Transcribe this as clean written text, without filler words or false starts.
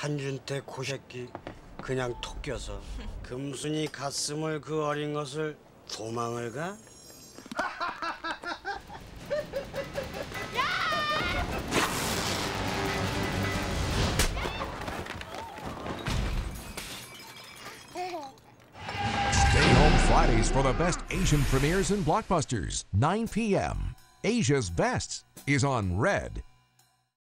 한준태 고새끼 그냥 토껴서 금순이 가슴을 그 어린 것을 도망을 가? Stay home Fridays for the best Asian premieres and blockbusters. 9 p.m. Asia's Best is on Red.